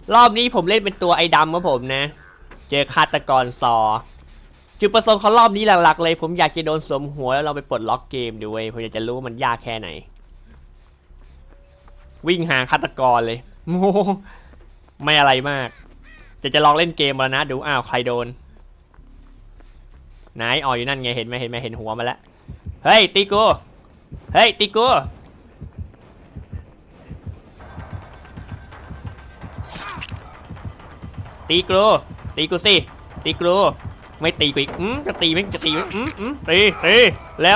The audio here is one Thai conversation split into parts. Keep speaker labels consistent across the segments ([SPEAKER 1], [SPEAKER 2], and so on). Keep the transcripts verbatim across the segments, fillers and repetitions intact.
[SPEAKER 1] รอบนี้ผมเล่นเป็นตัวไอ้ดำครับผมนะเจอฆาตกรซอจุดประสงค์ของรอบนี้หลักๆเลยผมอยากจะโดนสวมหัวแล้วเราไปปลดล็อกเกมดูเว้ยผมอยากจะรู้ว่ามันยากแค่ไหนวิ่งหาฆาตกรเลยโมไม่อะไรมากจะจะลองเล่นเกมแล้วนะดูอ้าวใครโดนไหนอ๋ออยู่นั่นไงเห็นไหมเห็นไหมเห็นหัวมาแล้วเฮ้ยตีกูเฮ้ยตีกูตีกูตีกูสิตีกูไม่ตีกูอีกอืมจะตีไหมจะตีไหมอืมอืมตีตีแล้ว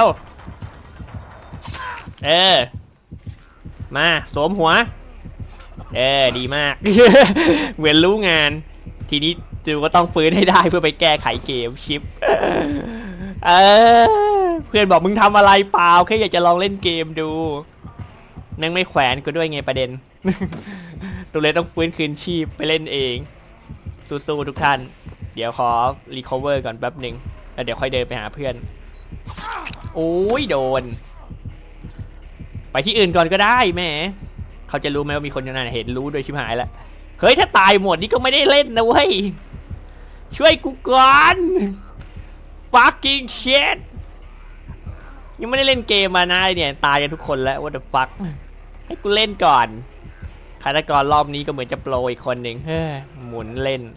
[SPEAKER 1] เออมาสวมหัวเออดีมาก เหมือนรู้งานทีนี้จูก็ต้องฟื้นให้ได้เพื่อไปแก้ไขเกมชิปเออเพื่อนบอกมึงทำอะไรเปล่าแค่อยากจะลองเล่นเกมดูนั่งไม่แขวนกูด้วยไงประเด็น ตัวเลยต้องฟื้นคืนชีพไปเล่นเองสู้ๆทุกท่านเดี๋ยวขอรีคอเวอร์ก่อนแป๊บหนึ่งแล้วเดี๋ยวค่อยเดินไปหาเพื่อนโอ้ยโดนไปที่อื่นก่อนก็ได้แม่เขาจะรู้ไหมว่ามีคนอยู่นั่นเห็นรู้โดยชิบหายแล้วเฮ้ยถ้าตายหมดนี่ก็ไม่ได้เล่นนะเว้ยช่วยกูก่อน fucking shit ยังไม่ได้เล่นเกมมานะเนี่ยตายกันทุกคนแล้ว what the fuck ให้กูเล่นก่อนฆาตกรรอบนี้ก็เหมือนจะโปรอีกคนหนึ่งเฮ้ยหมุนเล่น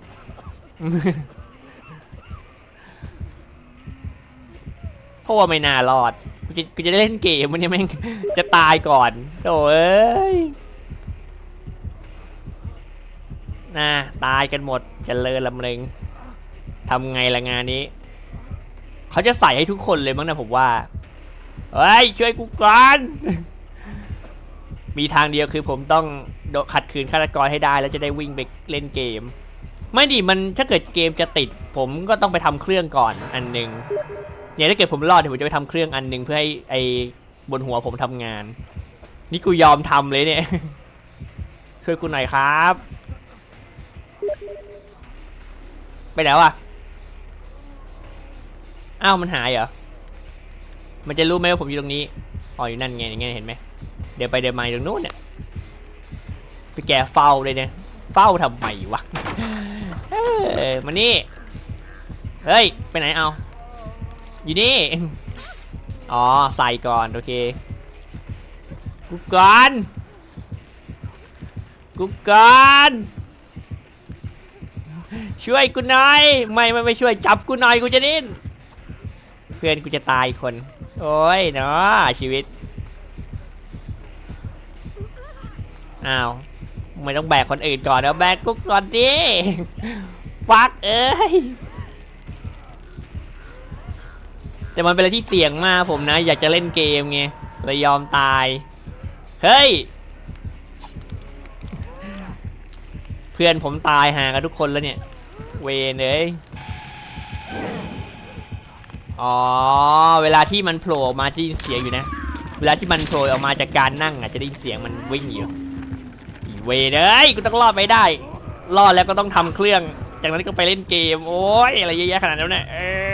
[SPEAKER 1] เพราะว่าไม่น่ารอดกูจะกูจะเล่นเกมมันเนี่ยแม่งจะตายก่อนโถ่เอ้ยน่าตายกันหมดจะเลินลำเริงทำไงละงานนี้เขาจะใส่ให้ทุกคนเลยมั้งนะผมว่าเฮ้ยช่วยกูก่อน มีทางเดียวคือผมต้องขัดขืนฆาตกรให้ได้แล้วจะได้วิ่งไปเล่นเกมไม่ดิมันถ้าเกิดเกมจะติดผมก็ต้องไปทำเครื่องก่อนอันหนึ่งเนี่ยถ้าเกิดผมรอดเดี๋ยวผมจะไปทำเครื่องอันหนึ่งเพื่อให้ไอ้บนหัวผมทำงานนี่กูยอมทำเลยเนี่ย ช่วยกูหน่อยครับไปไหนวะอ้าวมันหายเหรอมันจะรู้ไหมว่าผมอยู่ตรงนี้อ๋ออยู่นั่นไงอย่างเงี้ยเห็นไหมเดี๋ยวไปเดี๋ยวมาตรงนู้นเนี่ยไปแกเฝ้าเลยเนี่ยเฝ้าทำไมวะเออมานี่เฮ้ยไปไหนเอาอยู่นี่อ๋อใส่ก่อนโอเคกูก่อนกูก่อนช่วยกูหน่อยไม่ไม่ไม่ช่วยจับกูหน่อยกูจะดิ้นเพื่อนกูจะตายคนโอ้ยเนาะชีวิตอ้าวไม่ต้องแบกคนอื่นก่อนแล้วแบกกูก่อนดิฟักเอ้ยแต่มันเป็นอะไรที่เสี่ยงมากผมนะอยากจะเล่นเกมไงเลยยอมตายเฮ้ยเพื่อนผมตายห่างกันทุกคนแล้วเนี่ยเวนเลยอ๋อเวลาที่มันโผล่มาจะได้ยินเสียงอยู่นะเวลาที่มันโผล่ออกมาจากการนั่งอ่ะจะได้ยินเสียงมันวิ่งอยู่เวนเลยกูต้องรอดไปได้รอดแล้วก็ต้องทำเครื่องจากนั้นก็ไปเล่นเกมโอ้ยอะไรเยอะแยะขนาดนั้นเนี่ย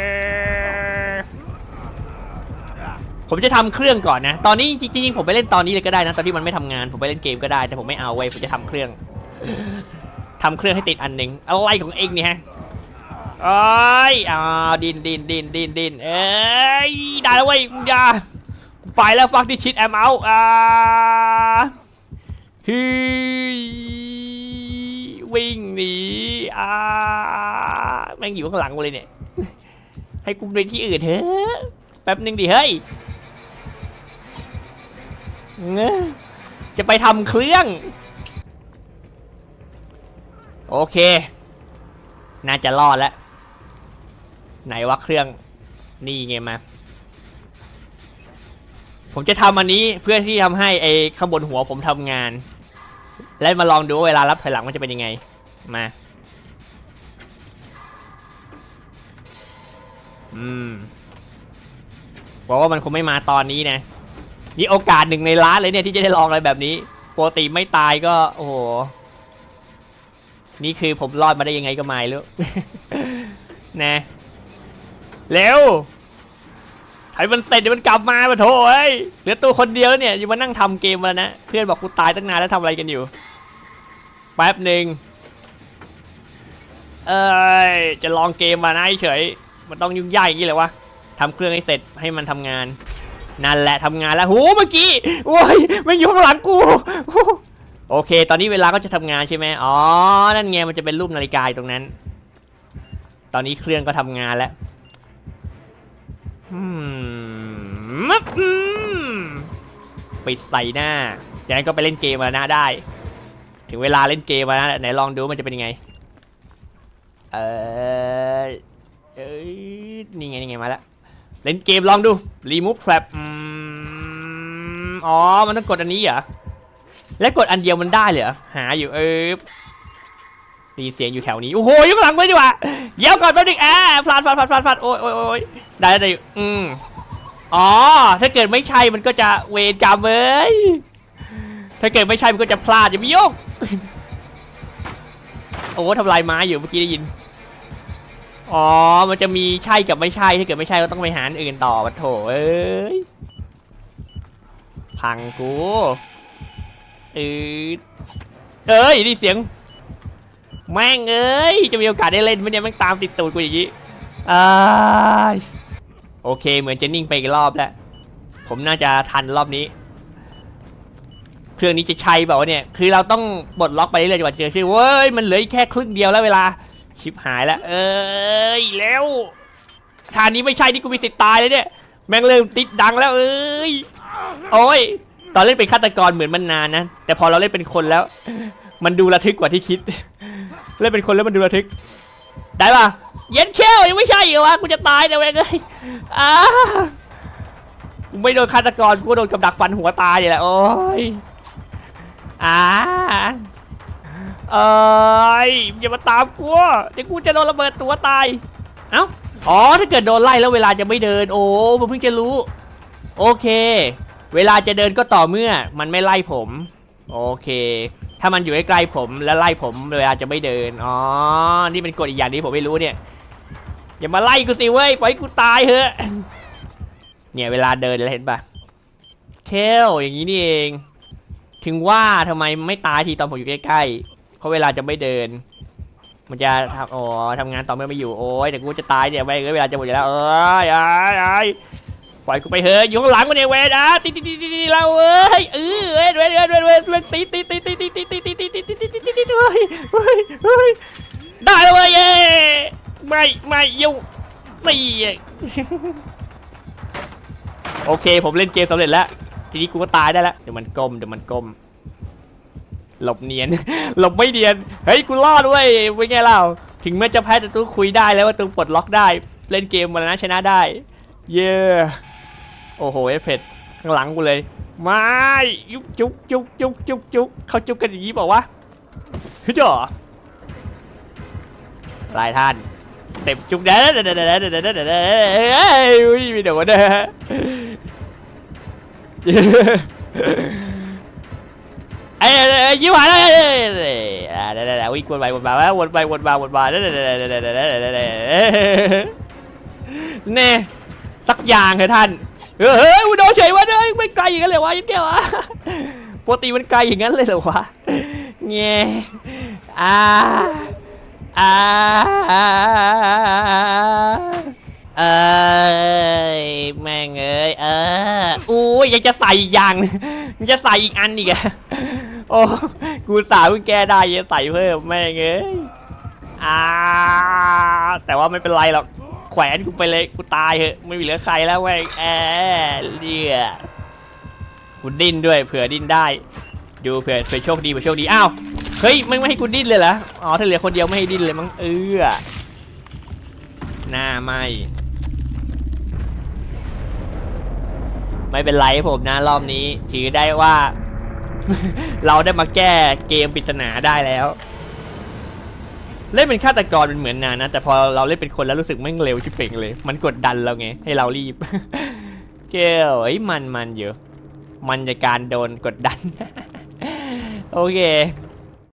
[SPEAKER 1] ผมจะทำเครื่องก่อนนะตอนนี้จริงๆผมไปเล่นตอนนี้เลยก็ได้นะตอนที่มันไม่ทำงานผมไปเล่นเกมก็ได้แต่ผมไม่เอาไว้ผมจะทำเครื่องทำเครื่องให้ติดอันหนึ่งอะไรของเองเนี่ยฮะโอ้ยอ่าดินดินดินดินดินเอ้ยได้แล้วเว้ยอย่าไปแล้วฟักที่ชิดแอมเอาอ่าฮึวิ่งหนีอ่าแม่งอยู่ข้างหลังกูเลยเนี่ยให้กูไปที่อื่นเถอะแป๊บนึงดิเฮ้ยจะไปทำเครื่องโอเคน่าจะรอดแล้วไหนวะเครื่องนี่ไงมาผมจะทำอันนี้เพื่อที่ทำให้ไอ้ข้างบนหัวผมทำงานแล้วมาลองดูเวลารับถอยหลังมันจะเป็นยังไงมาอืมบอกว่ามันคงไม่มาตอนนี้นะนี่โอกาสหนึ่งในล้านเลยเนี่ยที่จะได้ลองอะไรแบบนี้ปกติไม่ตายก็โอ้โหนี่คือผมรอดมาได้ยังไงก็ไม่รู้ นะเร็วไอ้มันเสร็จเดี๋ยวมันกลับมาปะโถ่เอ้ยเหลือตัวคนเดียวเนี่ยอยู่มานั่งทำเกมมานะเพื่อนบอกกูตายตั้งนานแล้วทำอะไรกันอยู่แป๊บหนึ่งเอ้ยจะลองเกมมานะเฉยมันต้องยุ่งยากอย่างนี้เลยวะทำเครื่องให้เสร็จให้มันทำงานนั่นแหละทำงานแล้วโหเมื่อกี้โอ้ยมันอยู่ข้างหลังกูโอเคตอนนี้เวลาก็จะทำงานใช่ไหมอ๋อนั่นไงมันจะเป็นรูปนาฬิกาตรงนั้นตอนนี้เครื่องก็ทำงานแล้วไปใส่หน้าจากนั้นก็ไปเล่นเกมมาหน้าได้ถึงเวลาเล่นเกมมาไหนลองดูมันจะเป็นยังไงเออเอ้ยนี่ไงนี่ไงมาแล้วเล่นเกมลองดู remove trap อ๋อมันต้องกดอันนี้เหรอและกดอันเดียวมันได้เหรอหาอยู่เออมีเสียงอยู่แถวนี้โอ้โหอยู่ข้างหลังเลยดีกว่าเดี๋ยวก่อนแป๊บนึงอ่าฟาดฟาดฟาดฟาดฟาดโอ้ยโอ้ยโอ้ยได้ได้อืมอ๋อถ้าเกิดไม่ใช่มันก็จะเวรกรรมเว้ยถ้าเกิดไม่ใช่มันก็จะพลาดอย่าไปยุ่งโอ้ทำลายไม้อยู่เมื่อกี้ได้ยินอ๋อมันจะมีใช่กับไม่ใช่ถ้าเกิดไม่ใช่ก็ต้องไปหาอื่นต่อปะโถเอ้ยพังกูเออเอ้ยนี่เสียงแม่งเอ้ยจะมีโอกาสได้เล่นไหมเนี่ยแม่งตามติดตูดกูอย่างนี้อ่าโอเคเหมือนจะนิ่งไปอีกรอบแล้วผมน่าจะทันรอบนี้เครื่องนี้จะใช้แบบว่าเนี่ยคือเราต้องปลดล็อกไปเรื่อยๆจนกว่าเจอชื่อเว้ยมันเหลือแค่ครึ่งเดียวแล้วเวลาชิบหายแล้วเอ้ยแล้วทางนี้ไม่ใช่ที่กูมีสิทธิ์ตายเลยเนี่ยแม่งเริ่มติดดังแล้วเอ้ยโอ้ยตอนเล่นเป็นฆาตกรเหมือนมันนานนะแต่พอเราเล่นเป็นคนแล้วมันดูระทึกกว่าที่คิดเล่นเป็นคนแล้วมันดูระทึกได้ป่ะเย็นเขี้ยวยังไม่ใช่เหรอวะกูจะตายแต่แม่งเลยอ้ากูไม่โดนฆาตกรกูโดนกับดักฟันหัวตายเลยแหละโอ้ยอ่าเอ้ยอย่ามาตามกูเดี๋ยวกูจะโดนระเบิดตัวตายเอ้าอ๋อถ้าเกิดโดนไล่แล้วเวลาจะไม่เดินโอ้ผมเพิ่งจะรู้โอเคเวลาจะเดินก็ต่อเมื่อมันไม่ไล่ผมโอเคถ้ามันอยู่ใกล้ๆผมแล้วไล่ผมเวลาจะไม่เดินอ๋อนี่เป็นกฎอีกอย่างที่ผมไม่รู้เนี่ยอย่ามาไล่กูสิเว้ยปล่อยกูตายเถอะเนี่ยเวลาเดินแล้วเห็นปะเคลอย่างนี้นี่เองถึงว่าทำไมไม่ตายทีตอนผมอยู่ใกล้ๆเพราะเวลาจะไม่เดินมันจะทำอ๋อทำงานต่อเมื่อไม่อยู่โอ้ยแต่กูจะตายเนี่ยไปเวลาจะหมดแล้วเอ้ยไอ้ปล่อยกูไปเถอะอยู่ข้างหลังกูเนี่ยเวนะตีตีตีตีเราเอ้ยเออเว้ยเว้ยเว้ยเว้ยเว้ยตีตีตีตีตีตีตีตีตีตีตีตีตีตีเฮ้ยเฮ้ยเฮ้ยได้แล้วเว้ยไม่ไม่ยุ่งไม่โอเคผมเล่นเกมสำเร็จแล้วทีนี้กูก็ตายได้แล้วเดี๋ยวมันก้มเดี๋ยวมันก้มหลบเนียนหลบไม่เนียนเฮ้ยกูรอดด้วยเป็นไงเล่าถึงแม้จะแพ้แต่ตู้คุยได้แล้วว่าตู้ปลดล็อกได้เล่นเกมมาแล้วนะชนะได้เย้โอ้โหเอฟเฟกต์ข้างหลังกูเลยไม่ยุบจุกจุกจุกจุกจุกเขาจุกกันอย่างนี้บอกว่าคือจ่อลายท่านเต็มจุกเด้อเด้อเด้อเด้อเด้อเด้อเด้อเด้อเฮ้ยมีเดี๋ยวเด้อไอ้ยิ้มหวานเลยเด้อเด้อเด้อวิ่งวนไปวนมาแล้ววนไปวนมาวนมาเด้อเด้อเด้อเด้อเด้อเด้อเด้อเด้อเน่สักอย่างเถอะท่านเฮ้ยอุดมเฉยวะเด้ยไม่ไกลอย่างนั้นเลยวะยิ่งเดียวอะปกติมันไกลอย่างนั้นเลยเหรอวะเงี้ยอ่าอ่าเอ้ยแม่งเอ้ยเอออู้ยยังจะใส่อีกอย่างยังจะใส่อีกอันอีกอะโอ้กูสาวเพิ่งแก้ได้ยังใส่เพิ่มแม่งเอ้ยอ่าแต่ว่าไม่เป็นไรหรอกแขวนกูไปเลยกูตายเหอะไม่มีเหลือใครแล้วแม่งแอบเลี่ยกูดิ้นด้วยเผื่อดิ้นได้ดูเผื่อเผื่อโชคดีเผื่อโชคดีอ้าวเฮ้ยไม่ไม่ให้กูดิ้นเลยเหรออ๋อถ้าเหลือคนเดียวไม่ให้ดิ้นเลยมั้งเออหน้าไม่ไม่เป็นไรผมนะรอบนี้ถือได้ว่า เราได้มาแก้เกมปริศนาได้แล้วเล่นเป็นฆาตกรเป็นเหมือนนานนะแต่พอเราเล่นเป็นคนแล้วรู้สึกไม่เร็วชิบเป่งเลยมันกดดันเราไงให้เรารีบ เกลไอ้มันมันเยอะมันจะการโดนกดดัน โอเค